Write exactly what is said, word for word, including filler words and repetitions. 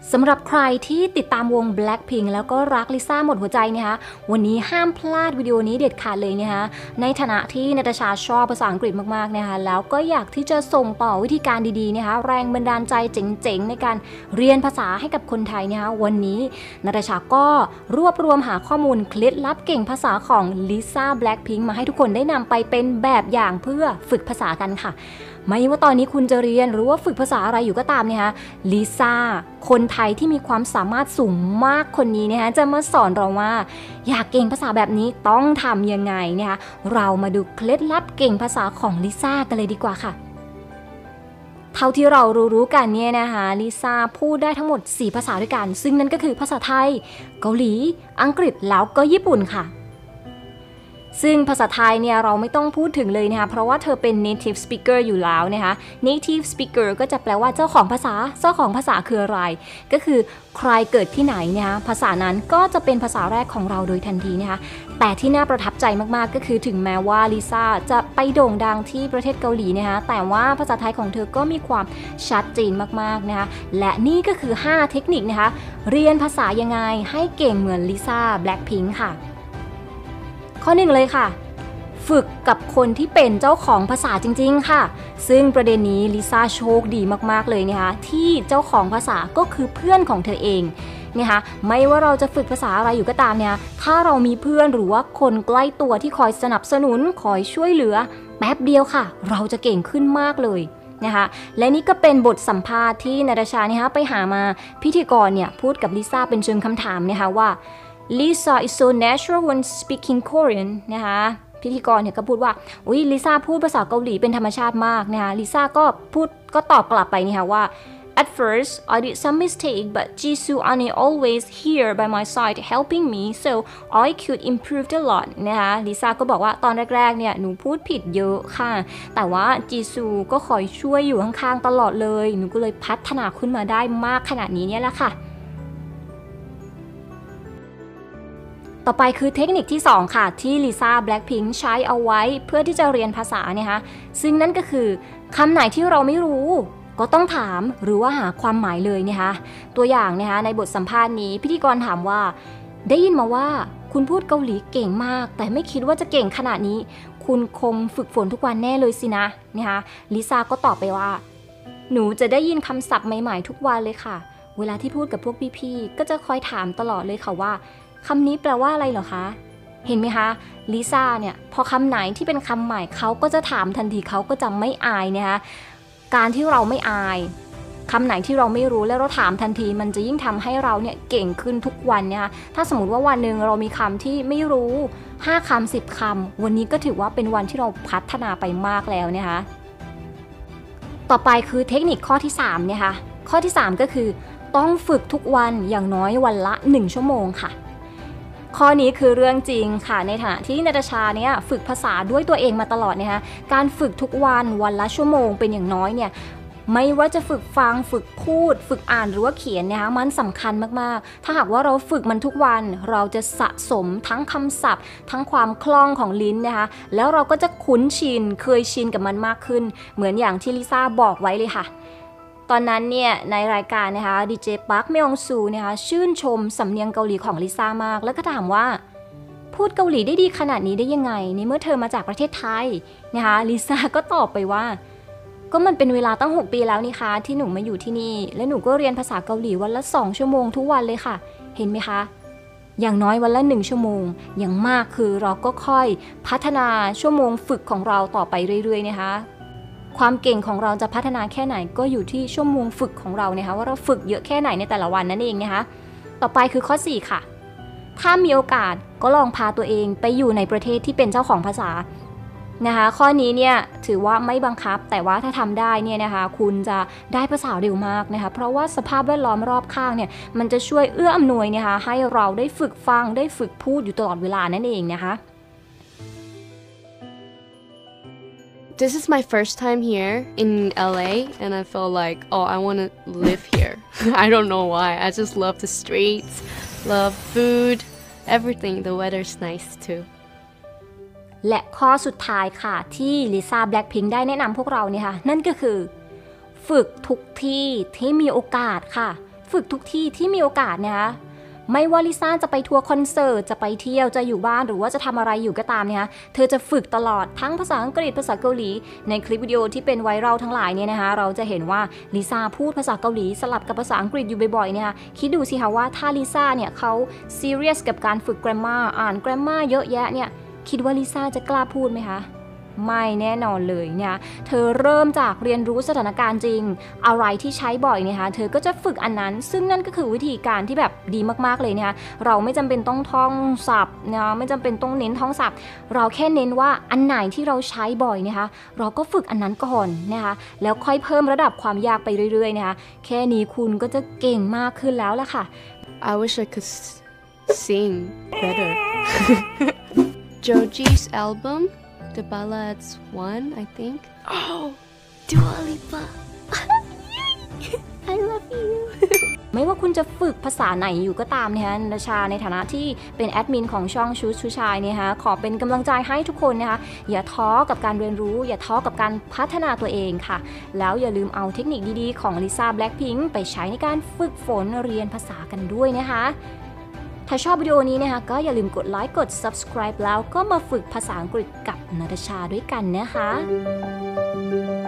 สำหรับใครที่ติดตามวง Blackpink แล้วก็รักลิซ่าหมดหัวใจนะคะวันนี้ห้ามพลาดวิดีโอนี้เด็ดขาดเลยนะคะในฐานะที่นาตาชาชอบภาษาอังกฤษมากๆนะคะแล้วก็อยากที่จะส่งต่อวิธีการดีๆนะคะแรงบันดาลใจเจ๋งๆในการเรียนภาษาให้กับคนไทยนะคะวันนี้นาตาชาก็รวบรวมหาข้อมูลเคล็ดลับเก่งภาษาของลิซ่า Blackpink มาให้ทุกคนได้นำไปเป็นแบบอย่างเพื่อฝึกภาษากันค่ะไม่ว่าตอนนี้คุณจะเรียนหรือว่าฝึกภาษาอะไรอยู่ก็ตามนะคะลิซ่าคนไทยที่มีความสามารถสูงมากคนนี้นะคะจะมาสอนเราว่าอยากเก่งภาษาแบบนี้ต้องทำยังไงนะคะเรามาดูเคล็ดลับเก่งภาษาของลิซ่ากันเลยดีกว่าค่ะเท่าที่เรารู้ๆกันเนี่ยนะคะลิซ่าพูดได้ทั้งหมดสี่ภาษาด้วยกันซึ่งนั่นก็คือภาษาไทยเกาหลีอังกฤษแล้วก็ญี่ปุ่นค่ะซึ่งภาษาไทยเนี่ยเราไม่ต้องพูดถึงเลยนะคะเพราะว่าเธอเป็น native speaker อยู่แล้วนะคะ native speaker ก็จะแปลว่าเจ้าของภาษาเจ้าของภาษาคืออะไรก็คือใครเกิดที่ไหนนะคะภาษานั้นก็จะเป็นภาษาแรกของเราโดยทันทีนะคะแต่ที่น่าประทับใจมากๆก็คือถึงแม้ว่าลิซ่าจะไปโด่งดังที่ประเทศเกาหลีนะคะแต่ว่าภาษาไทยของเธอก็มีความชัดเจนมากๆนะคะและนี่ก็คือห้าเทคนิคนะคะเรียนภาษายังไงให้เก่งเหมือนลิซ่า Blackpink ค่ะข้อหนึ่งเลยค่ะฝึกกับคนที่เป็นเจ้าของภาษาจริงๆค่ะซึ่งประเด็นนี้ลิซ่าโชคดีมากๆเลยนะคะที่เจ้าของภาษาก็คือเพื่อนของเธอเองนะคะไม่ว่าเราจะฝึกภาษาอะไรอยู่ก็ตามเนี่ยถ้าเรามีเพื่อนหรือว่าคนใกล้ตัวที่คอยสนับสนุนคอยช่วยเหลือแป๊บเดียวค่ะเราจะเก่งขึ้นมากเลยนะคะและนี่ก็เป็นบทสัมภาษณ์ที่นาตาชานะคะไปหามาพิธีกรเนี่ยพูดกับลิซ่าเป็นเชิงคำถามนะคะว่าLisa is so natural when speaking Korean นะคะพิธีกรเนี่ยก็พูดว่าอุ๊ยลิซ่าพูดภาษาเกาหลีเป็นธรรมชาติมากนะคะลิซ่าก็พูดก็ตอบกลับไปนะคะว่า At first I did some mistake but Jisoo Ane always here by my side helping me so I could improve a lot นะคะลิซ่าก็บอกว่าตอนแรกๆเนี่ยหนูพูดผิดเยอะค่ะแต่ว่าจีซูก็คอยช่วยอยู่ข้างๆตลอดเลยหนูก็เลยพัฒนาขึ้นมาได้มากขนาดนี้เนี่ยแหละค่ะต่อไปคือเทคนิคที่สองค่ะที่ลิซ่า Blackpink ใช้เอาไว้เพื่อที่จะเรียนภาษาเนี่ยคะซึ่งนั่นก็คือคำไหนที่เราไม่รู้ก็ต้องถามหรือว่าหาความหมายเลยนะคะตัวอย่างนะคะในบทสัมภาษณ์นี้พิธีกรถามว่าได้ยินมาว่าคุณพูดเกาหลีเก่งมากแต่ไม่คิดว่าจะเก่งขนาดนี้คุณคงฝึกฝนทุกวันแน่เลยสินะนะคะลิซ่าก็ตอบไปว่าหนูจะได้ยินคำศัพท์ใหม่ๆทุกวันเลยค่ะเวลาที่พูดกับพวกพี่ๆก็จะคอยถามตลอดเลยค่ะว่าคำนี้แปลว่าอะไรเหรอคะเห็นไหมคะลิซ่าเนี่ยพอคำไหนที่เป็นคำใหม่เขาก็จะถามทันทีเขาก็จะไม่อายนะคะการที่เราไม่อายคำไหนที่เราไม่รู้แล้วเราถามทันทีมันจะยิ่งทำให้เราเนี่ยเก่งขึ้นทุกวันนะคะถ้าสมมติว่าวันหนึ่งเรามีคำที่ไม่รู้ห้าคำสิบคำวันนี้ก็ถือว่าเป็นวันที่เราพัฒนาไปมากแล้วนะคะต่อไปคือเทคนิคข้อที่สามเนี่ยค่ะข้อที่สามก็คือต้องฝึกทุกวันอย่างน้อยวันละหนึ่งชั่วโมงค่ะข้อนี้คือเรื่องจริงค่ะในฐานะที่นาตาชาเนี่ยฝึกภาษาด้วยตัวเองมาตลอดนะคะการฝึกทุกวันวันละชั่วโมงเป็นอย่างน้อยเนี่ยไม่ว่าจะฝึกฟังฝึกพูดฝึกอ่านหรือว่าเขียนนะคะมันสำคัญมากๆถ้าหากว่าเราฝึกมันทุกวันเราจะสะสมทั้งคำศัพท์ทั้งความคล่องของลิ้นนะคะแล้วเราก็จะคุ้นชินเคยชินกับมันมากขึ้นเหมือนอย่างที่ลิซ่าบอกไว้เลยค่ะตอนนั้นเนี่ยในรายการนะคะดีเจปาร์คเมยองซูนะคะชื่นชมสำเนียงเกาหลีของลิซ่ามากแล้วก็ถามว่าพูดเกาหลีได้ดีขนาดนี้ได้ยังไงในเมื่อเธอมาจากประเทศไทยนะคะลิซ่าก็ตอบไปว่าก็มันเป็นเวลาตั้งหกปีแล้วนี่คะที่หนูมาอยู่ที่นี่และหนูก็เรียนภาษาเกาหลีวันละสองชั่วโมงทุกวันเลยค่ะเห็นไหมคะอย่างน้อยวันละหนึ่งชั่วโมงอย่างมากคือเราก็ค่อยพัฒนาชั่วโมงฝึกของเราต่อไปเรื่อยๆนะคะความเก่งของเราจะพัฒนาแค่ไหนก็อยู่ที่ชั่วโมงฝึกของเรานะคะว่าเราฝึกเยอะแค่ไหนในแต่ละวันนั่นเองนะคะต่อไปคือข้อสี่ค่ะถ้ามีโอกาสก็ลองพาตัวเองไปอยู่ในประเทศที่เป็นเจ้าของภาษานะคะข้อนี้เนี่ยถือว่าไม่บังคับแต่ว่าถ้าทำได้เนี่ยนะคะคุณจะได้ภาษาเร็วมากนะคะเพราะว่าสภาพแวดล้อมรอบข้างเนี่ยมันจะช่วยเอื้ออำนวยนะคะให้เราได้ฝึกฟังได้ฝึกพูดอยู่ตลอดเวลานั่นเองนะคะ This is my first time here in L A and I feel like oh I want to live here I don't know why I just love the streets love food everything the weather's nice too และข้อสุดท้ายค่ะที่ลิซ่า Blackpink ได้แนะนำพวกเราเนี่ยค่ะนั่นก็คือฝึกทุกที่ที่มีโอกาสค่ะฝึกทุกที่ที่มีโอกาสนะคะไม่ว่าลิซ่าจะไปทัวร์คอนเสิร์ตจะไปเที่ยวจะอยู่บ้านหรือว่าจะทำอะไรอยู่ก็ตามเนี่ยเธอจะฝึกตลอดทั้งภาษาอังกฤษภาษาเกาหลีในคลิปวิดีโอที่เป็นไวรัลทั้งหลายเนี่ยนะคะเราจะเห็นว่าลิซ่าพูดภาษาเกาหลีสลับกับภาษาอังกฤษอยู่บ่อยๆเนี่ยคิดดูสิคะว่าถ้าลิซ่าเนี่ยเขาซีเรียสกับการฝึก grammar อ่าน grammar เยอะแยะเนี่ยคิดว่าลิซ่าจะกล้าพูดไหมคะไม่แน่นอนเลยเนี่ยเธอเริ่มจากเรียนรู้สถานการณ์จริงอะไรที่ใช้บ่อยนะคะเธอก็จะฝึกอันนั้นซึ่งนั่นก็คือวิธีการที่แบบดีมากๆเลยนะคะเราไม่จำเป็นต้องท่องศัพท์นะไม่จำเป็นต้องเน้นท่องศัพท์เราแค่เน้นว่าอันไหนที่เราใช้บ่อยนะคะเราก็ฝึกอันนั้นก่อนนะคะแล้วค่อยเพิ่มระดับความยากไปเรื่อยๆนะคะแค่นี้คุณก็จะเก่งมากขึ้นแล้วล่ะค่ะ I wish I could sing better. Joji's album, The Ballads One, I think. Oh, Dua Lipa. I love you. ไม่ว่าคุณจะฝึกภาษาไหนอยู่ก็ตามนะคะนาชาในฐานะที่เป็นแอดมินของช่องชูชูชายเนี่ยคะขอเป็นกำลังใจให้ทุกคนนะคะอย่าท้อกับการเรียนรู้อย่าท้อกับการพัฒนาตัวเองค่ะแล้วอย่าลืมเอาเทคนิคดีๆของลิซ่าแบล็คพิงค์ไปใช้ในการฝึกฝนเรียนภาษากันด้วยนะคะถ้าชอบวิดีโอนี้นะคะก็อย่าลืมกดไลค์กด ซับสไครบ์ แล้วก็มาฝึกภาษาอังกฤษกับนาตาชาด้วยกันนะคะ